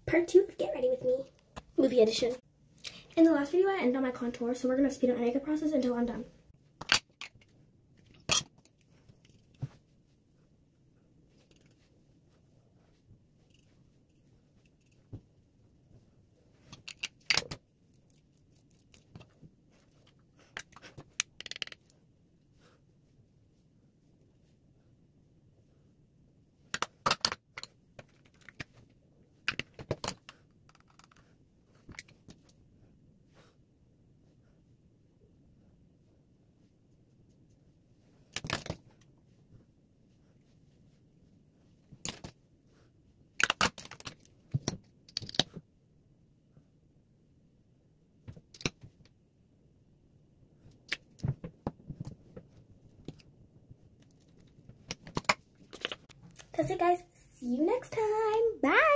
part 2 of Get Ready With Me, movie edition. In the last video, I ended on my contour, so we're going to speed up my makeup process until I'm done. That's it, guys. See you next time. Bye.